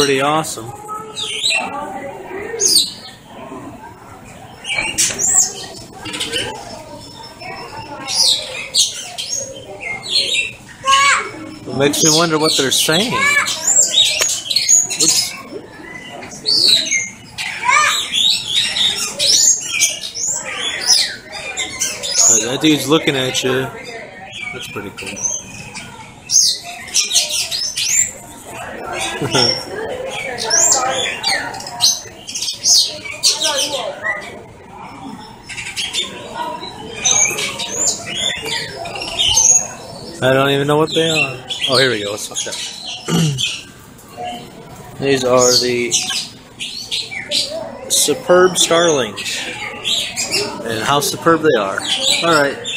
pretty awesome. It makes me wonder what they're saying. Oops. That dude's looking at you. That's pretty cool. I don't even know what they are. Oh, here we go. Let's look at These are the superb starlings. And how superb they are. Alright.